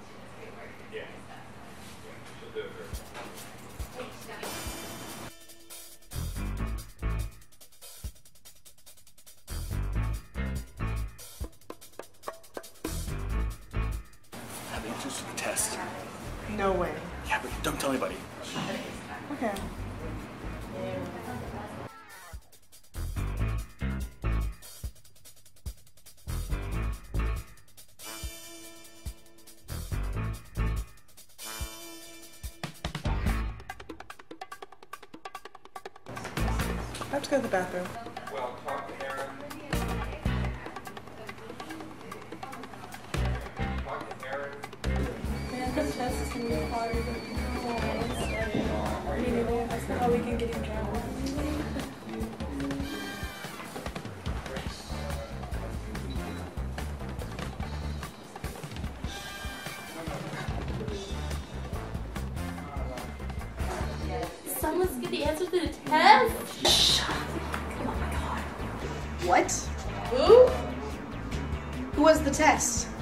Yeah. She'll do it for Have the answers to the test. No way. Yeah, but don't tell anybody. Okay. I have to go to the bathroom. Well, talk to Aaron. Talk to Aaron. Man, this test is going to be harder than that's not how we can get in trouble. Someone's get the answer to the test? Shut up. Oh my god. What? Who? Who was the test?